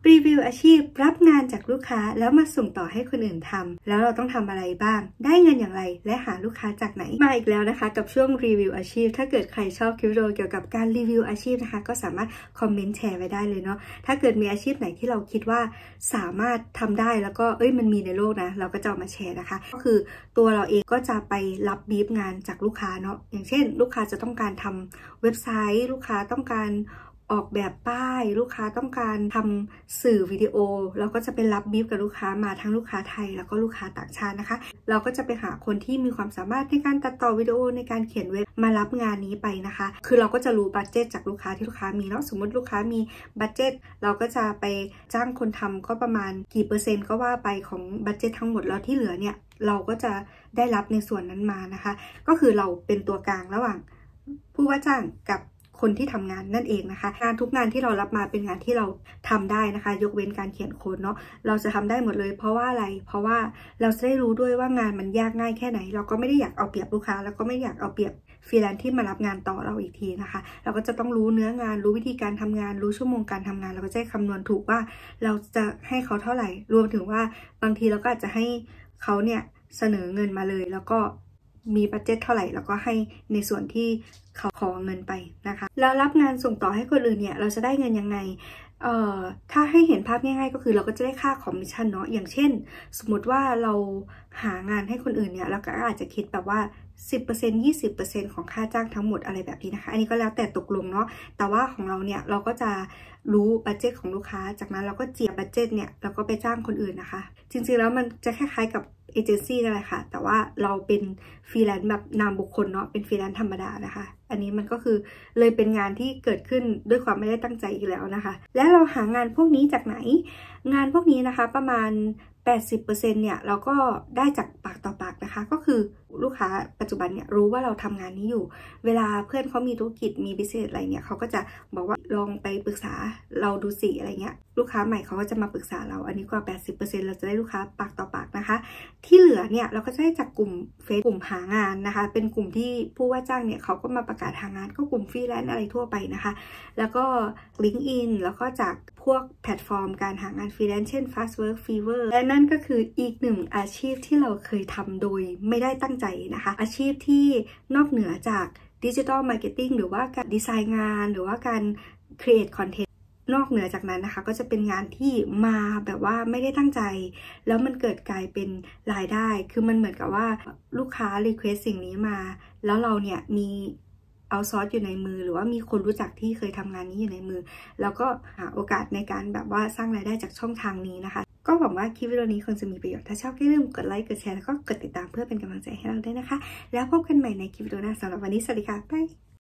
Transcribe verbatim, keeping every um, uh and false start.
รีวิวอาชีพรับงานจากลูกค้าแล้วมาส่งต่อให้คนอื่นทำแล้วเราต้องทำอะไรบ้างได้เงินอย่างไรและหาลูกค้าจากไหนมาอีกแล้วนะคะกับช่วงรีวิวอาชีพถ้าเกิดใครชอบคลิปวิดีโอเกี่ยวกับการรีวิวอาชีพนะคะก็สามารถคอมเมนต์แชร์ไว้ได้เลยเนาะถ้าเกิดมีอาชีพไหนที่เราคิดว่าสามารถทำได้แล้วก็เอ้ยมันมีในโลกนะเราก็จะเอามาแชร์นะคะก็คือตัวเราเองก็จะไปรับบีฟงานจากลูกค้าเนาะอย่างเช่นลูกค้าจะต้องการทำเว็บไซต์ลูกค้าต้องการออกแบบป้ายลูกค้าต้องการทำสื่อวิดีโอเราก็จะไปรับบีฟกับลูกค้ามาทั้งลูกค้าไทยแล้วก็ลูกค้าต่างชาตินะคะเราก็จะไปหาคนที่มีความสามารถในการตัดต่อวิดีโอในการเขียนเว็บมารับงานนี้ไปนะคะคือเราก็จะรู้บัดเจ็ตจากลูกค้าที่ลูกค้ามีเนาะสมมติลูกค้ามีบัดเจ็ตเราก็จะไปจ้างคนทำก็ประมาณกี่เปอร์เซ็นต์ก็ว่าไปของบัดเจ็ตทั้งหมดแล้วที่เหลือเนี่ยเราก็จะได้รับในส่วนนั้นมานะคะก็คือเราเป็นตัวกลางระหว่างผู้ว่าจ้างกับคนที่ทำงานนั่นเองนะคะงานทุกงานที่เรารับมาเป็นงานที่เราทำได้นะคะยกเว้นการเขียนโค้ดเนาะเราจะทำได้หมดเลยเพราะว่าอะไรเพราะว่าเราจะได้รู้ด้วยว่างานมันยากง่ายแค่ไหนเราก็ไม่ได้อยากเอาเปรียบลูกค้าแล้วก็ไม่อยากเอาเปรียบฟรีแลนซ์ที่มารับงานต่อเราอีกทีนะคะเราก็จะต้องรู้เนื้องานรู้วิธีการทำงานรู้ชั่วโมงการทำงานเราก็จะคำนวณถูกว่าเราจะให้เขาเท่าไหร่รวมถึงว่าบางทีเราก็อาจจะให้เขาเนี่ยเสนอเงินมาเลยแล้วก็มีบัดเจ็ตเท่าไหร่แล้วก็ให้ในส่วนที่เขาขอเงินไปนะคะแล้วรับงานส่งต่อให้คนอื่นเนี่ยเราจะได้เงินยังไงเอ่อถ้าให้เห็นภาพง่ายๆก็คือเราก็จะได้ค่าคอมมิชชั่นเนาะอย่างเช่นสมมติว่าเราหางานให้คนอื่นเนี่ยเราก็อาจจะคิดแบบว่า สิบเปอร์เซ็นต์ ยี่สิบเปอร์เซ็นต์ ของค่าจ้างทั้งหมดอะไรแบบนี้นะคะอันนี้ก็แล้วแต่ตกลงเนาะแต่ว่าของเราเนี่ยเราก็จะรู้บัดเจ็ตของลูกค้าจากนั้นเราก็เจียบบัดเจ็ตเนี่ยเราก็ไปจ้างคนอื่นนะคะจริงๆแล้วมันจะคล้ายๆกับเอเจนซี่นั่นแหละค่ะแต่ว่าเราเป็นฟรีแลนซ์แบบนามบุคคลเนาะเป็นฟรีแลนซ์ธรรมดานะคะอันนี้มันก็คือเลยเป็นงานที่เกิดขึ้นด้วยความไม่ได้ตั้งใจอีกแล้วนะคะและเราหางานพวกนี้จากไหนงานพวกนี้นะคะประมาณ แปดสิบเปอร์เซ็นต์ เนี่ยเราก็ได้จากปากต่อปากนะคะก็คือลูกค้าปัจจุบันเนี่ยรู้ว่าเราทำงานนี้อยู่เวลาเพื่อนเขามีธุรกิจมีบิสเนสอะไรเนี่ยเขาก็จะบอกว่าลองไปปรึกษาเราดูสิอะไรเงี้ยลูกค้าใหม่เขาก็จะมาปรึกษาเราอันนี้กว่า แปดสิบเปอร์เซ็นต์ เราจะได้ลูกค้าปากต่อปากนะคะที่เหลือเนี่ยเราก็จะได้จากกลุ่มเฟซกลุ่มหางานนะคะเป็นกลุ่มที่ผู้ว่าจ้างเนี่ยเขาก็มาประกาศหางานก็กลุ่มฟรีแลนซ์อะไรทั่วไปนะคะแล้วก็ ลิงก์อิน แล้วก็จากพวกแพลตฟอร์มการหางานฟรีแลนซ์เช่น Fastwork Fiverr และนั่นก็คืออีกหนึ่งอาชีพที่เราเคยทำโดยไม่ได้ตั้งใจนะคะอาชีพที่นอกเหนือจากดิจิทัลมาร์เก็ตติ้งหรือว่าการดีไซน์งานหรือว่าการ create content นอกเหนือจากนั้นนะคะก็จะเป็นงานที่มาแบบว่าไม่ได้ตั้งใจแล้วมันเกิดกลายเป็นรายได้คือมันเหมือนกับว่าลูกค้า request สิ่งนี้มาแล้วเราเนี่ยมีเอาซอร์สอยู่ในมือหรือว่ามีคนรู้จักที่เคยทำงานนี้อยู่ในมือแล้วก็หาโอกาสในการแบบว่าสร้างรายได้จากช่องทางนี้นะคะก็หวังว่าคลิปวิดีโอนี้คงจะมีประโยชน์ถ้าชอบก็อย่าลืมกดไลค์กดแชร์แล้วก็กดติดตามเพื่อเป็นกำลังใจให้เราด้วยนะคะแล้วพบกันใหม่ในคลิปวิดีโอหน้าสำหรับวันนี้สวัสดีค่ะบาย